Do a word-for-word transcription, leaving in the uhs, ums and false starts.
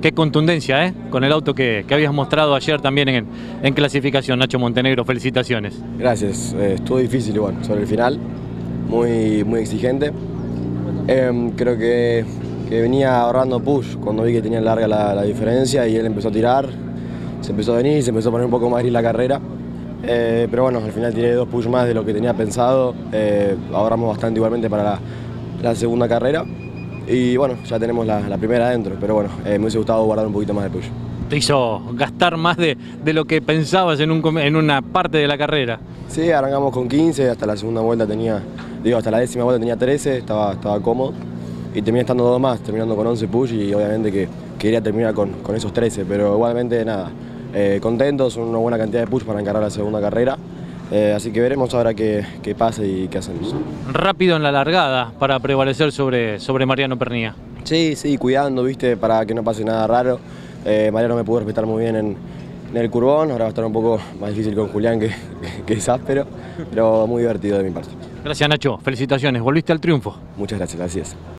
Qué contundencia, ¿eh? Con el auto que, que habías mostrado ayer también en, en clasificación, Nacho Montenegro, felicitaciones. Gracias, eh, estuvo difícil igual, sobre el final, muy, muy exigente. Eh, creo que, que venía ahorrando push cuando vi que tenía larga la, la diferencia y él empezó a tirar, se empezó a venir, se empezó a poner un poco más gris la carrera. Eh, pero bueno, al final tiré dos push más de lo que tenía pensado, eh, ahorramos bastante igualmente para la, la segunda carrera. Y bueno, ya tenemos la, la primera adentro, pero bueno, eh, me hubiese gustado guardar un poquito más de push. Te hizo gastar más de, de lo que pensabas en, un, en una parte de la carrera. Sí, arrancamos con quince, hasta la segunda vuelta tenía, digo, hasta la décima vuelta tenía trece, estaba, estaba cómodo. Y terminé estando dos más, terminando con once push y obviamente que quería terminar con, con esos trece, pero igualmente nada, eh, contentos, una buena cantidad de push para encarar la segunda carrera. Eh, así que veremos ahora qué, qué pasa y qué hacemos. Rápido en la largada para prevalecer sobre, sobre Mariano Pernía. Sí, sí, cuidando, viste, para que no pase nada raro. Eh, Mariano me pudo respetar muy bien en, en el curbón, ahora va a estar un poco más difícil con Julián, que, que es áspero, pero muy divertido de mi parte. Gracias, Nacho, felicitaciones, volviste al triunfo. Muchas gracias, así es.